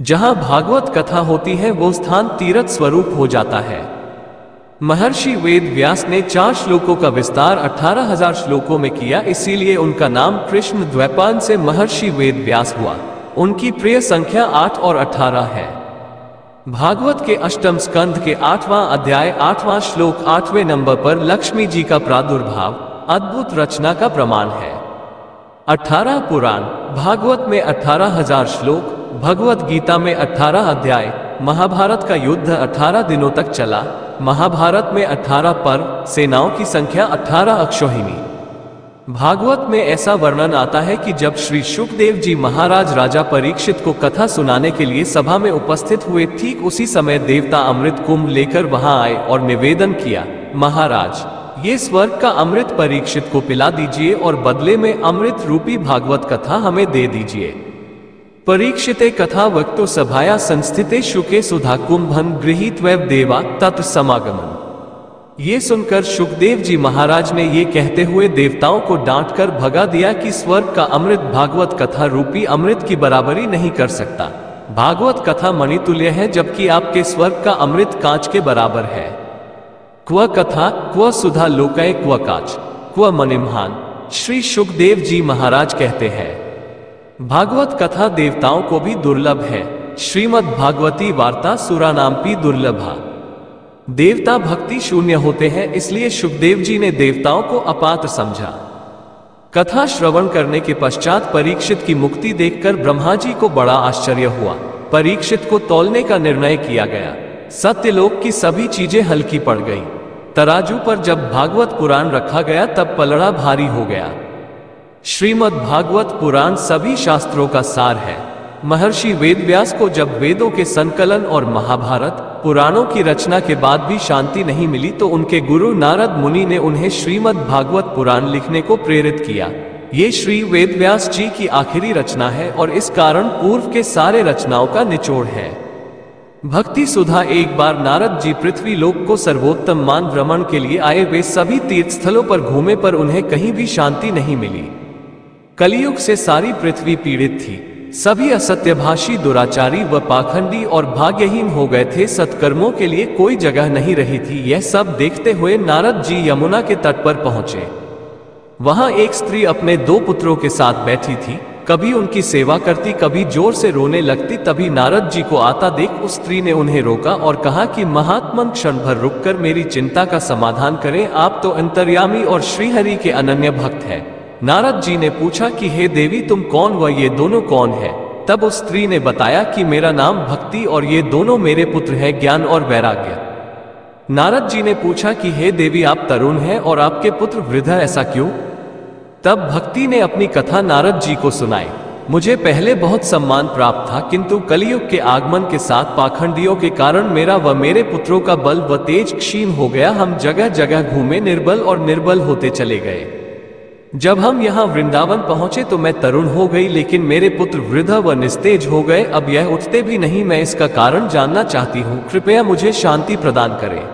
जहां भागवत कथा होती है वो स्थान तीर्थ स्वरूप हो जाता है। महर्षि वेद व्यास ने 4 श्लोकों का विस्तार 18,000 श्लोकों में किया, इसीलिए उनका नाम कृष्ण द्वैपायन से महर्षि वेद व्यास हुआ। उनकी प्रिय संख्या 8 और 18 है। भागवत के अष्टम स्कंध के 8वां अध्याय 8वां श्लोक 8वें नंबर पर लक्ष्मी जी का प्रादुर्भाव अद्भुत रचना का प्रमाण है। 18 पुराण, भागवत में 18,000 श्लोक, भगवत गीता में 18 अध्याय, महाभारत का युद्ध 18 दिनों तक चला, महाभारत में 18 पर्व, सेनाओं की संख्या 18 अक्षौहिणी। भागवत में ऐसा वर्णन आता है कि जब श्री शुकदेव जी महाराज राजा परीक्षित को कथा सुनाने के लिए सभा में उपस्थित हुए, ठीक उसी समय देवता अमृत कुंभ लेकर वहां आए और निवेदन किया, महाराज ये स्वर्ग का अमृत परीक्षित को पिला दीजिए और बदले में अमृत रूपी भागवत कथा हमें दे दीजिए। परीक्षिते कथा वक्तु सभाया संस्थिते शुके सुधा कुंभन गृहीत्वैव देवा तत्र समागमन। ये सुनकर शुकदेव जी महाराज ने ये कहते हुए देवताओं को डांटकर भगा दिया कि स्वर्ग का अमृत भागवत कथा रूपी अमृत की बराबरी नहीं कर सकता। भागवत कथा मणितुल्य है, जबकि आपके स्वर्ग का अमृत कांच के बराबर है। क्व कथा क्व सुधा लोकय क्व काच क्व मणिमहान। श्री शुकदेव जी महाराज कहते हैं, भागवत कथा देवताओं को भी दुर्लभ है। श्रीमद् भागवती वार्ता सुरानामपि दुर्लभा। देवता भक्ति शून्य होते हैं, इसलिए शुकदेव जी ने देवताओं को अपात्र समझा। कथा श्रवण करने के पश्चात परीक्षित की मुक्ति देखकर ब्रह्मा जी को बड़ा आश्चर्य हुआ। परीक्षित को तौलने का निर्णय किया गया। सत्यलोक की सभी चीजें हल्की पड़ गईं। तराजू पर जब भागवत पुराण रखा गया तब पलड़ा भारी हो गया। श्रीमद् भागवत पुराण सभी शास्त्रों का सार है। महर्षि वेदव्यास को जब वेदों के संकलन और महाभारत पुराणों की रचना के बाद भी शांति नहीं मिली, तो उनके गुरु नारद मुनि ने उन्हें श्रीमद् भागवत पुराण लिखने को प्रेरित किया। ये श्री वेदव्यास जी की आखिरी रचना है और इस कारण पूर्व के सारे रचनाओं का निचोड़ है। भक्ति सुधा। एक बार नारद जी पृथ्वी लोक को सर्वोत्तम मान भ्रमण के लिए आए। वे सभी तीर्थ स्थलों पर घूमे पर उन्हें कहीं भी शांति नहीं मिली। कलियुग से सारी पृथ्वी पीड़ित थी। सभी असत्यभाषी, दुराचारी व पाखंडी और भाग्यहीन हो गए थे। सत्कर्मों के लिए कोई जगह नहीं रही थी। यह सब देखते हुए नारद जी यमुना के तट पर पहुंचे। वहां एक स्त्री अपने 2 पुत्रों के साथ बैठी थी। कभी उनकी सेवा करती, कभी जोर से रोने लगती। तभी नारद जी को आता देख उस स्त्री ने उन्हें रोका और कहा कि महात्मन, क्षण भर रुककर मेरी चिंता का समाधान करें। आप तो अंतर्यामी और श्रीहरि के अनन्य भक्त हैं। नारद जी ने पूछा कि हे देवी, तुम कौन व ये दोनों कौन है? तब उस स्त्री ने बताया कि मेरा नाम भक्ति और ये दोनों मेरे पुत्र हैं, ज्ञान और वैराग्य। नारद जी ने पूछा कि हे देवी, आप तरुण हैं और आपके पुत्र वृद्ध, ऐसा क्यों? तब भक्ति ने अपनी कथा नारद जी को सुनाई। मुझे पहले बहुत सम्मान प्राप्त था, किंतु कलियुग के आगमन के साथ पाखंडियों के कारण मेरा व मेरे पुत्रों का बल व तेज क्षीण हो गया। हम जगह जगह घूमे, निर्बल और निर्बल होते चले गए। जब हम यहाँ वृंदावन पहुंचे तो मैं तरुण हो गई, लेकिन मेरे पुत्र वृद्ध व निस्तेज हो गए। अब यह उठते भी नहीं। मैं इसका कारण जानना चाहती हूँ, कृपया मुझे शांति प्रदान करें।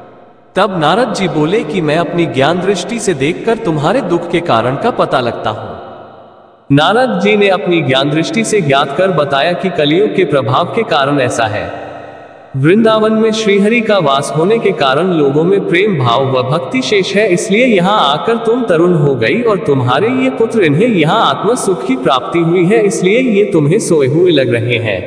तब नारद जी बोले कि मैं अपनी ज्ञान दृष्टि से देखकर तुम्हारे दुख के कारण का पता लगता हूं। नारद जी ने अपनी ज्ञान दृष्टि से ज्ञात कर बताया कि कलियुग के प्रभाव के कारण ऐसा है। वृंदावन में श्रीहरि का वास होने के कारण लोगों में प्रेम भाव व भक्ति शेष है, इसलिए यहाँ आकर तुम तरुण हो गई और तुम्हारे ये पुत्र, इन्हें यहाँ आत्म सुख की प्राप्ति हुई है, इसलिए ये तुम्हें सोए हुए लग रहे हैं।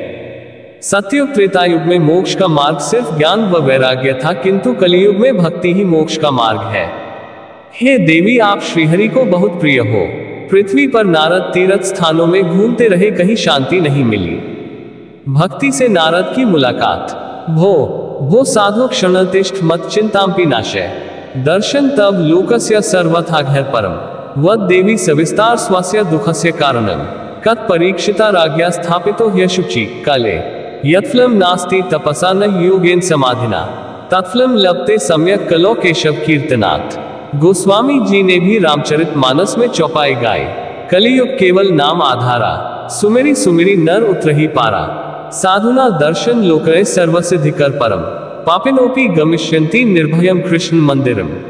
सतयुग त्रेतायुग में मोक्ष का मार्ग सिर्फ ज्ञान व वैराग्य था, किंतु कलियुग में भक्ति ही मोक्ष का मार्ग है। हे देवी, आप श्रीहरि को बहुत प्रिय हो। पृथ्वी पर नारद तीर्थ स्थानों में घूमते रहे, कहीं शांति नहीं मिली। भक्ति से नारद की मुलाकात। भो साधु क्षणतिष्ठ मत चिंतांपि नाशय दर्शन तब लोकस्य सर्वथा घर परम वद देवी सविस्तार स्वस्य दुखस्य कारणम कत परीक्षिता राज्ञा स्थापितो ह्यशुचि काले यत्फलम नास्ति तपसा न योगेन समाधिना तत्फलम लभते सम्यक कलो केशव कीर्तनाथ। गोस्वामी जी ने भी रामचरित मानस में चौपाई गाए। कलियुग केवल नाम आधारा, सुमेरी सुमेरी नर उतरही पारा। साधुना दर्शन लोकय सर्वसिद्धिकर परम पापिनोपि गमिष्यन्ति निर्भयम कृष्ण मंदिरम।